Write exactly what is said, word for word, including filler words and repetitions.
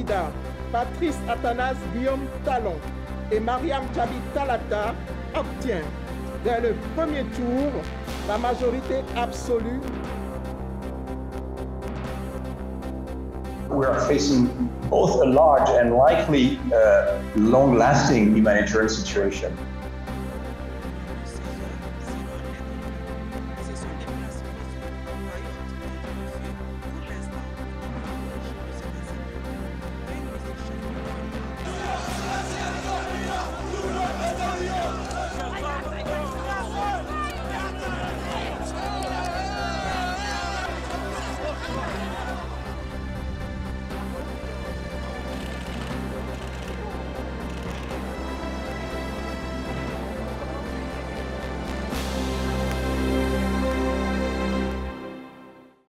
candidats Patrice Athanas Guillaume Talon et Mariam Djabi Talata obtient dès le premier tour la majorité absolue. We are facing both a large and likely uh, long-lasting humanitarian situation.